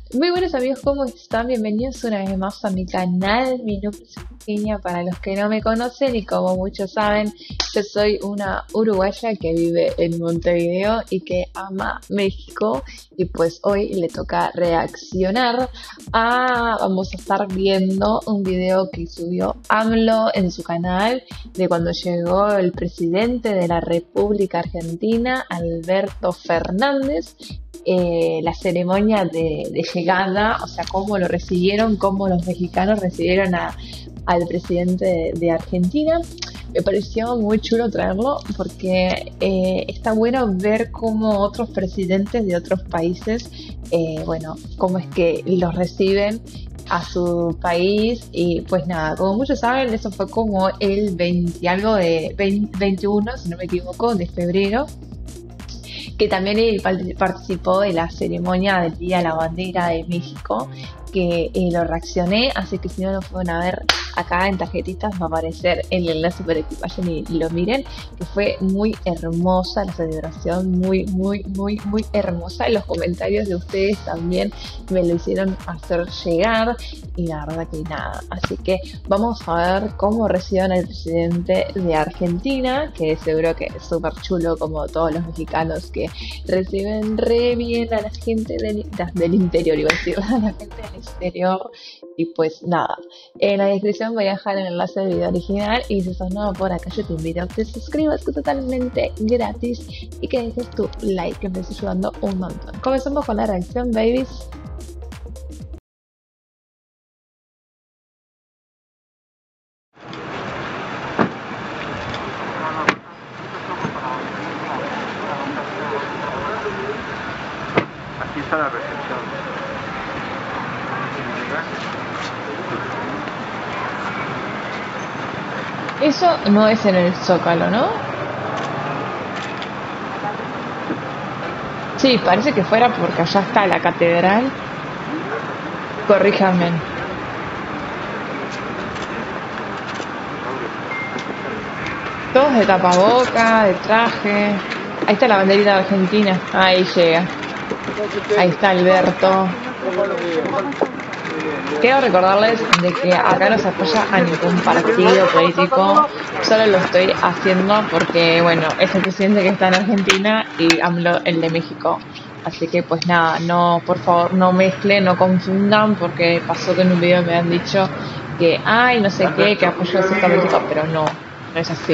Muy buenos amigos, ¿cómo están? Bienvenidos una vez más a mi canal. Mi nombre es Eugenia, para los que no me conocen, y como muchos saben, yo soy una uruguaya que vive en Montevideo y que ama México. Y pues hoy le toca reaccionar vamos a estar viendo un video que subió AMLO en su canal de cuando llegó el presidente de la República Argentina, Alberto Fernández. La ceremonia de llegada, o sea, cómo lo recibieron, cómo los mexicanos recibieron al presidente de Argentina. Me pareció muy chulo traerlo porque está bueno ver cómo otros presidentes de otros países, bueno, cómo es que los reciben a su país. Y pues nada, como muchos saben, eso fue como el 21, si no me equivoco, de febrero, que también él participó de la ceremonia del Día de la Bandera de México, que lo reaccioné, así que si no lo fueron a ver, acá en tarjetitas va a aparecer el enlace para que vayan y lo miren, que fue muy hermosa la celebración, muy hermosa. Los comentarios de ustedes también me lo hicieron hacer llegar, y la verdad que nada, así que vamos a ver cómo reciben al presidente de Argentina, que seguro que es súper chulo, como todos los mexicanos que reciben re bien a la gente del interior, iba a decir, a la gente del exterior. Y pues nada, en la descripción voy a dejar el enlace del video original, y si sos nuevo por acá, yo te invito a que te suscribas, que es totalmente gratis, y que dejes tu like, que me está ayudando un montón. Comenzamos con la reacción, babies. Aquí está la recepción. Eso no es en el Zócalo, ¿no? Sí, parece que fuera porque allá está la catedral. Corríjanme. Todos de tapaboca, de traje. Ahí está la banderita de Argentina. Ahí llega. Ahí está Alberto. Quiero recordarles de que acá no se apoya a ningún partido político. Solo lo estoy haciendo porque, bueno, es el presidente que está en Argentina y AMLO el de México. Así que pues nada, no, por favor, no mezclen, no confundan, porque pasó que en un video me han dicho que, ay, no sé qué, que apoyo a cierta política, pero no es así.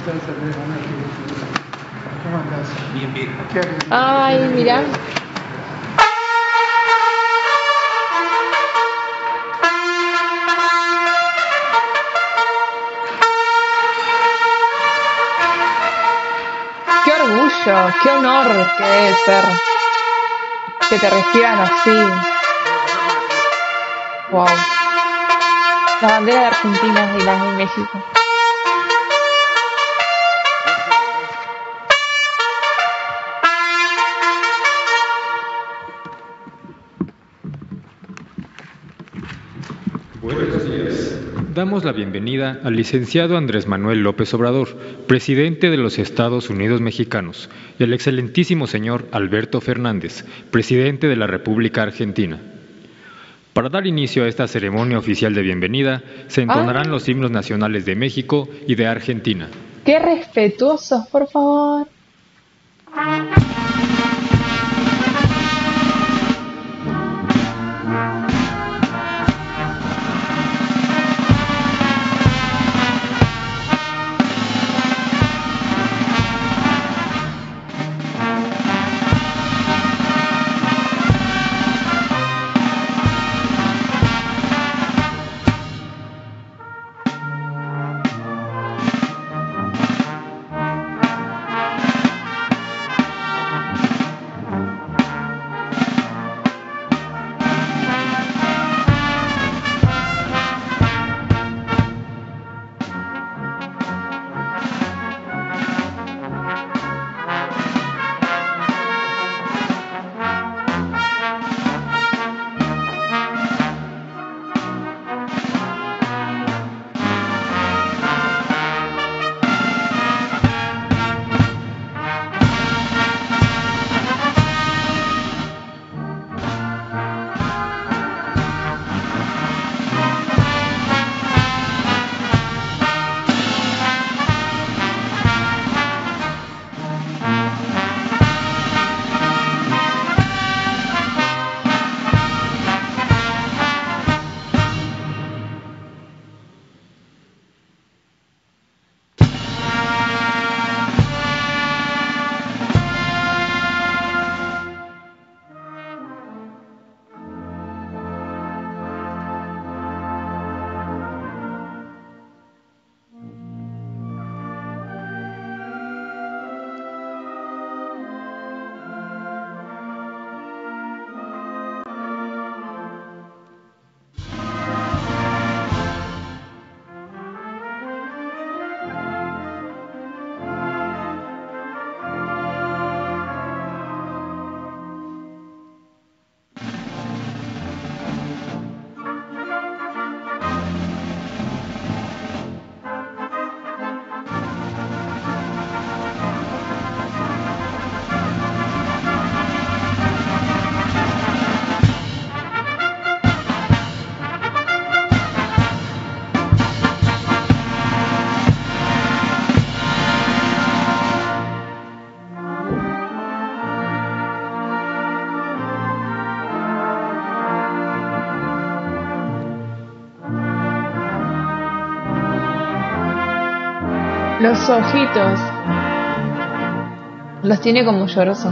Ay, mira. Qué orgullo, qué honor que debe ser que te reciban así. Wow. La bandera de Argentina y la de México. Buenos días. Damos la bienvenida al licenciado Andrés Manuel López Obrador, presidente de los Estados Unidos Mexicanos, y al excelentísimo señor Alberto Fernández, presidente de la República Argentina. Para dar inicio a esta ceremonia oficial de bienvenida, se entonarán los himnos nacionales de México y de Argentina. ¡Qué respetuosos, por favor! Los ojitos. Los tiene como lloroso.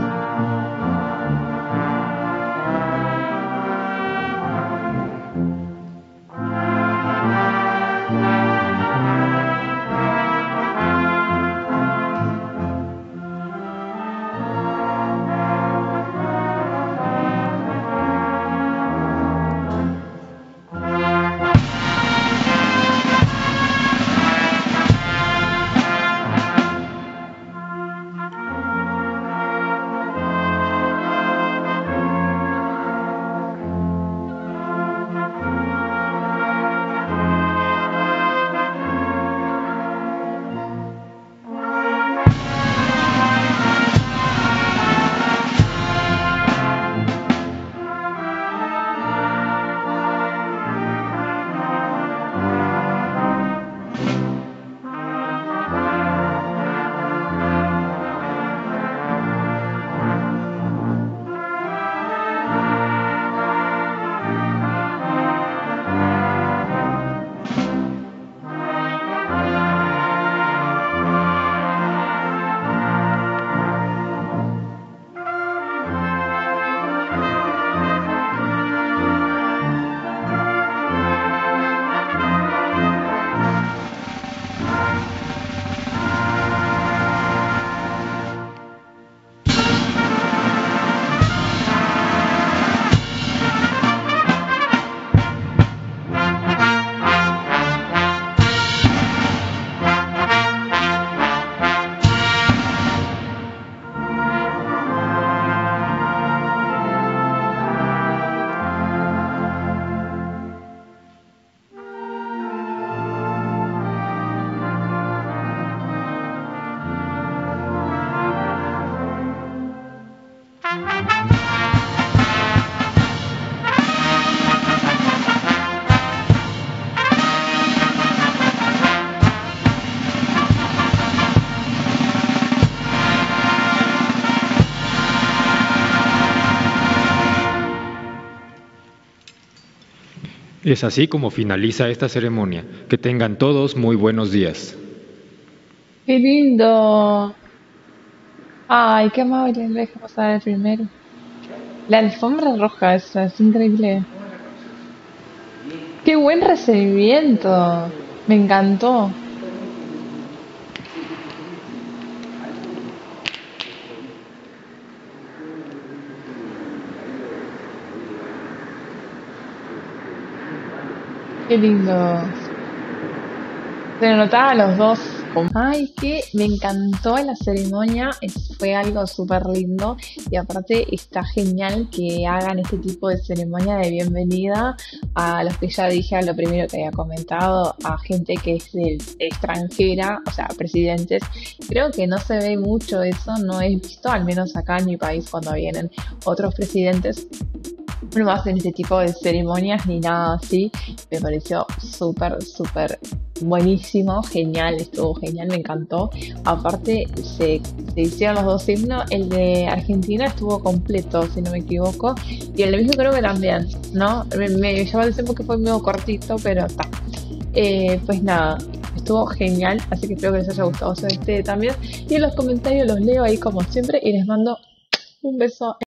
Es así como finaliza esta ceremonia. Que tengan todos muy buenos días. ¡Qué lindo! Ay, qué amable, le deja pasar el primero. La alfombra roja, esa es increíble. ¡Qué buen recibimiento! Me encantó. ¡Qué lindo! Se notaba a los dos. Ay, que me encantó la ceremonia, fue algo súper lindo y aparte está genial que hagan este tipo de ceremonia de bienvenida a los que ya dije, a lo primero que había comentado, a gente que es extranjera, o sea, presidentes. Creo que no se ve mucho eso, no he visto, al menos acá en mi país cuando vienen otros presidentes. No hacen este tipo de ceremonias ni nada así. Me pareció súper buenísimo, genial, estuvo genial, me encantó. Aparte se hicieron los dos himnos, el de Argentina estuvo completo, si no me equivoco, y el de México creo que también, ¿no? Me llamó la atención porque fue medio cortito, pero está. Pues nada, estuvo genial, así que espero que les haya gustado este también. Y en los comentarios los leo ahí como siempre y les mando un beso.